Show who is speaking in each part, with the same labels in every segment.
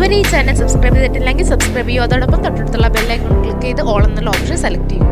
Speaker 1: ഇതുവരെ ഈ channel subscribe ചെയ്തിട്ടില്ലെങ്കിൽ സബ്സ്ക്രൈബ് ചെയ്യൂ. അതോടൊപ്പം തൊട്ടടുത്തുള്ള ബെല്ലൈക്കൺ ക്ലിക്ക് ചെയ്ത് ഓൾ എന്നുള്ള ഓപ്ഷൻ സെലക്ട് ചെയ്യൂ.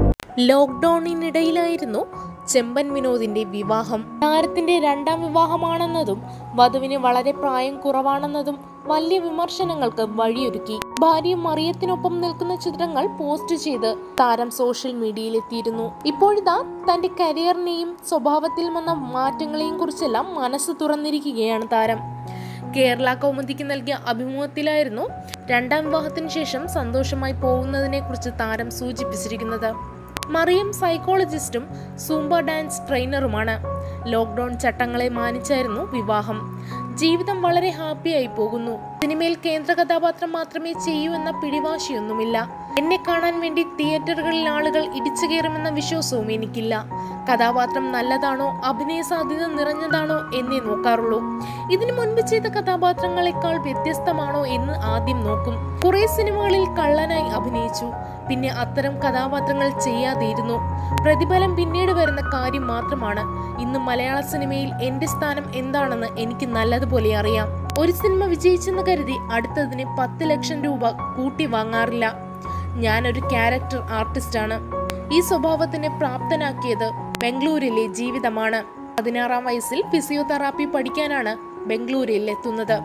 Speaker 1: ലോക്ക്ഡൌണിനിടയിലായിരുന്നു ചെമ്പൻ വിനോദിന്റെ വിവാഹം. താരത്തിന്റെ രണ്ടാം വിവാഹമാണെന്നതും വധുവിന് വളരെ പ്രായം കുറവാണെന്നതും വലിയ വിമർശനങ്ങൾക്ക് വഴിയൊരുക്കി. ഭാര്യ മറിയത്തിനൊപ്പം നിൽക്കുന്ന ചിത്രങ്ങൾ പോസ്റ്റ് ചെയ്ത് താരം സോഷ്യൽ മീഡിയയിലെത്തിയിരുന്നു. ഇപ്പോഴിതാ തന്റെ കരിയറിനെയും സ്വഭാവത്തിൽ വന്ന മാറ്റങ്ങളെയും കുറിച്ചെല്ലാം മനസ്സ് തുറന്നിരിക്കുകയാണ് താരം. കേരള കൗമുദിക്ക് നൽകിയ അഭിമുഖത്തിലായിരുന്നു രണ്ടാം വിവാഹത്തിന് ശേഷം സന്തോഷമായി പോകുന്നതിനെ കുറിച്ച് താരം സൂചിപ്പിച്ചിരിക്കുന്നത്. മറിയം സൈക്കോളജിസ്റ്റും സൂംബ ഡാൻസ് ട്രെയിനറുമാണ്. ലോക്ക്ഡൌൺ ചട്ടങ്ങളെ മാനിച്ചായിരുന്നു വിവാഹം. ജീവിതം വളരെ ഹാപ്പിയായി പോകുന്നു. സിനിമയിൽ കേന്ദ്ര കഥാപാത്രം മാത്രമേ ചെയ്യൂ എന്ന പിടിവാശിയൊന്നുമില്ല. എന്നെ കാണാൻ വേണ്ടി തിയേറ്ററുകളിൽ ആളുകൾ ഇടിച്ചു കയറുമെന്ന വിശ്വാസവും എനിക്കില്ല. കഥാപാത്രം നല്ലതാണോ അഭിനയ സാധ്യത നിറഞ്ഞതാണോ എന്നേ നോക്കാറുള്ളൂ. ഇതിനു മുൻപ് ചെയ്ത കഥാപാത്രങ്ങളെക്കാൾ വ്യത്യസ്തമാണോ എന്ന് ആദ്യം നോക്കും. കുറെ സിനിമകളിൽ കള്ളനായി അഭിനയിച്ചു. പിന്നെ അത്തരം കഥാപാത്രങ്ങൾ ചെയ്യാതെയിരുന്നു. പ്രതിഫലം പിന്നീട് വരുന്ന കാര്യം മാത്രമാണ്. ഇന്ന് മലയാള സിനിമയിൽ എന്റെ സ്ഥാനം എന്താണെന്ന് എനിക്ക് നല്ലതുപോലെ അറിയാം. ഒരു സിനിമ വിജയിച്ചെന്ന് കരുതി അടുത്തതിന് 10 ലക്ഷം രൂപ കൂട്ടി വാങ്ങാറില്ല. ഞാനൊരു ക്യാരക്ടർ ആർട്ടിസ്റ്റാണ്. ഈ സ്വഭാവത്തിനെ പ്രാപ്തനാക്കിയത് ബംഗളൂരിലെ ജീവിതമാണ്. 16-ാം വയസ്സിൽ ഫിസിയോതെറാപ്പി പഠിക്കാനാണ് ബംഗളൂരിൽ എത്തുന്നത്.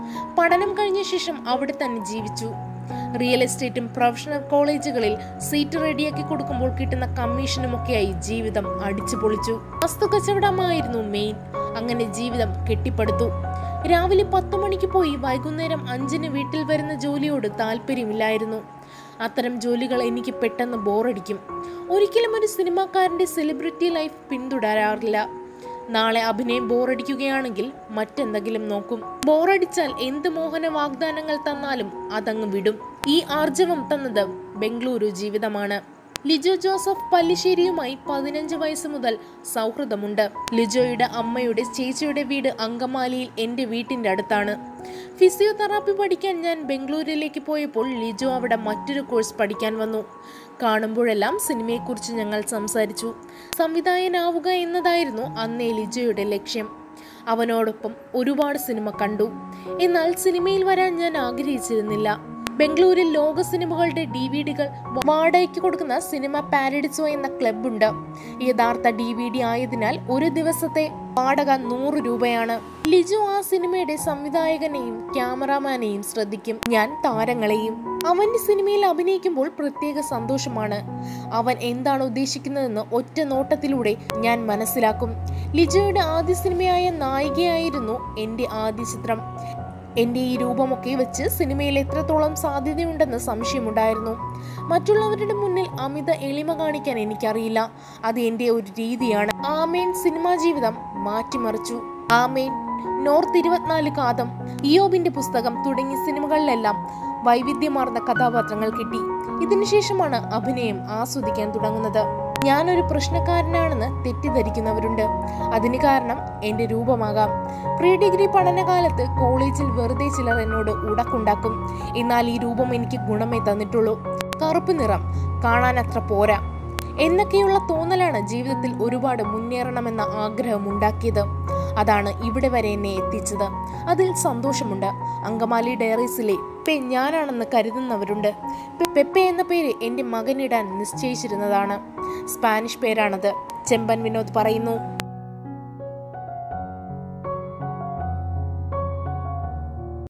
Speaker 1: പഠനം കഴിഞ്ഞ ശേഷം അവിടെ തന്നെ ജീവിച്ചു. റിയൽ എസ്റ്റേറ്റും പ്രൊഫഷണൽ കോളേജുകളിൽ സീറ്റ് റെഡിയാക്കി കൊടുക്കുമ്പോൾ കിട്ടുന്ന കമ്മീഷനുമൊക്കെയായി ജീവിതം അടിച്ചു പൊളിച്ചു. വസ്തു കച്ചവടമായിരുന്നു മെയിൻ. അങ്ങനെ ജീവിതം കെട്ടിപ്പടുത്തു. രാവിലെ 10 മണിക്ക് പോയി വൈകുന്നേരം 5-ന് വീട്ടിൽ വരുന്ന ജോലിയോട് താല്പര്യമില്ലായിരുന്നു. അത്തരം ജോലികൾ എനിക്ക് പെട്ടെന്ന് ബോറടിക്കും. ഒരിക്കലും ഒരു സിനിമാക്കാരന്റെ സെലിബ്രിറ്റി ലൈഫ് പിന്തുടരാറില്ല. നാളെ അഭിനയം ബോറടിക്കുകയാണെങ്കിൽ മറ്റെന്തെങ്കിലും നോക്കും. ബോറടിച്ചാൽ എന്ത് മോഹന വാഗ്ദാനങ്ങൾ തന്നാലും അതങ്ങ് വിടും. ഈ ആർജവം തന്നത് ബംഗളൂരു ജീവിതമാണ്. ലിജോ ജോസഫ് പല്ലിശ്ശേരിയുമായി 15 വയസ്സ് മുതൽ സൗഹൃദമുണ്ട്. ലിജോയുടെ അമ്മയുടെ ചേച്ചിയുടെ വീട് അങ്കമാലിയിൽ എന്റെ വീട്ടിന്റെ അടുത്താണ്. ഫിസിയോതെറാപ്പി പഠിക്കാൻ ഞാൻ ബംഗളൂരിലേക്ക് പോയപ്പോൾ ലിജോ അവിടെ മറ്റൊരു കോഴ്സ് പഠിക്കാൻ വന്നു. കാണുമ്പോഴെല്ലാം സിനിമയെക്കുറിച്ച് ഞങ്ങൾ സംസാരിച്ചു. സംവിധായകനാവുക എന്നതായിരുന്നു അന്നേ ലിജോയുടെ ലക്ഷ്യം. അവനോടൊപ്പം ഒരുപാട് സിനിമ കണ്ടു. എന്നാൽ സിനിമയിൽ വരാൻ ഞാൻ ആഗ്രഹിച്ചിരുന്നില്ല. ബംഗളൂരിൽ ലോക സിനിമകളുടെ DVD-കൾ വാടകയ്ക്ക് കൊടുക്കുന്ന സിനിമ പാരഡിസോ എന്ന ക്ലബുണ്ട്. യഥാർത്ഥ DVD ആയതിനാൽ ഒരു ദിവസത്തെ വാടക 100 രൂപയാണ്. ലിജോ ആ സിനിമയുടെ സംവിധായകനെയും ക്യാമറാമാനെയും ശ്രദ്ധിക്കും. ഞാൻ താരങ്ങളെയും. അവന്റെ സിനിമയിൽ അഭിനയിക്കുമ്പോൾ പ്രത്യേക സന്തോഷമാണ്. അവൻ എന്താണ് ഉദ്ദേശിക്കുന്നതെന്ന് ഒറ്റ നോട്ടത്തിലൂടെ ഞാൻ മനസ്സിലാക്കും. ലിജോയുടെ ആദ്യ സിനിമയായ നായികയായിരുന്നു എന്റെ ആദ്യ ചിത്രം. എന്റെ ഈ രൂപമൊക്കെ വെച്ച് സിനിമയിൽ എത്രത്തോളം സാധ്യതയുണ്ടെന്ന് സംശയമുണ്ടായിരുന്നു. മറ്റുള്ളവരുടെ മുന്നിൽ അമിത എളിമ കാണിക്കാൻ എനിക്കറിയില്ല. അത് എന്റെ ഒരു രീതിയാണ്. ആമേൻ സിനിമാ ജീവിതം മാറ്റിമറിച്ചു. ആമേൻ, നോർത്ത് 24 കാതം, ഇയോബിന്റെ പുസ്തകം തുടങ്ങിയ സിനിമകളിലെല്ലാം വൈവിധ്യമാർന്ന കഥാപാത്രങ്ങൾ കിട്ടി. ഇതിനുശേഷമാണ് അഭിനയം ആസ്വദിക്കാൻ തുടങ്ങുന്നത്. ഞാനൊരു പ്രശ്നക്കാരനാണെന്ന് തെറ്റിദ്ധരിക്കുന്നവരുണ്ട്. അതിന് കാരണം എന്റെ രൂപമാകാം. പ്രീ ഡിഗ്രി പഠനകാലത്ത് കോളേജിൽ വെറുതെ ചിലർ എന്നോട് ഉടക്കുണ്ടാക്കും. എന്നാൽ ഈ രൂപം എനിക്ക് ഗുണമേ തന്നിട്ടുള്ളൂ. കറുപ്പ് നിറം കാണാൻ അത്ര പോരാ എന്നൊക്കെയുള്ള തോന്നലാണ് ജീവിതത്തിൽ ഒരുപാട് മുന്നേറണമെന്ന ആഗ്രഹം ഉണ്ടാക്കിയത്. അതാണ് ഇവിടെ വരെ എന്നെ എത്തിച്ചത്. അതിൽ സന്തോഷമുണ്ട്. അങ്കമാലി ഡയറീസിലെ പെപ്പെ ഞാനാണെന്ന് കരുതുന്നവരുണ്ട്. പെപ്പെ എന്ന പേര് എന്റെ മകനിടാൻ നിശ്ചയിച്ചിരുന്നതാണ്. സ്പാനിഷ് പേരാണത്. ചെമ്പൻ വിനോദ് പറയുന്നു.